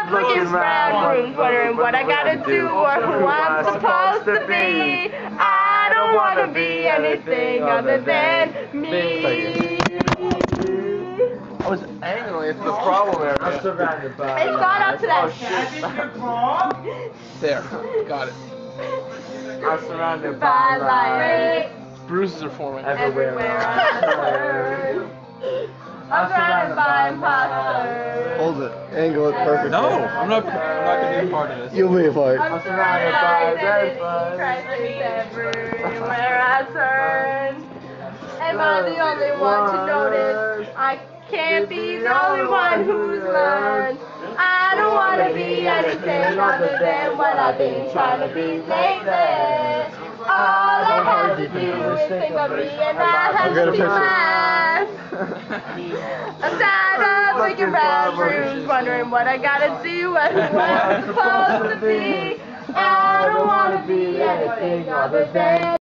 looking around rooms, wondering what I gotta do or who I'm supposed to be. I don't wanna be anything other than me. I was angling. It's the problem area. I'm surrounded by. It's gone up to that. Oh shit. There. Got it. I'm surrounded By by light. Bruises are forming. Everywhere I turn. I'm surrounded by imposters. Hold it. Angle it perfectly. No, I'm not gonna be a part of this. You'll be a part. I'm surrounded by identity crisis everywhere I turn. Am I the only one to notice? I can't be the only one who's learned. I don't want to be anything other than what I've been trying to be lately. All I have to do is think of me and I have to be laugh. I'm tired of looking around rooms, wondering what I gotta do and who I'm supposed to be. I don't want to be anything other than